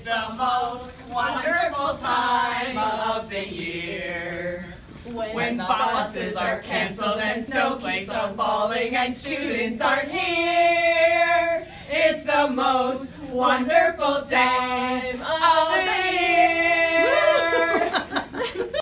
the most wonderful time of the year. When buses are canceled and snowflakes are falling and students aren't here. It's the most wonderful time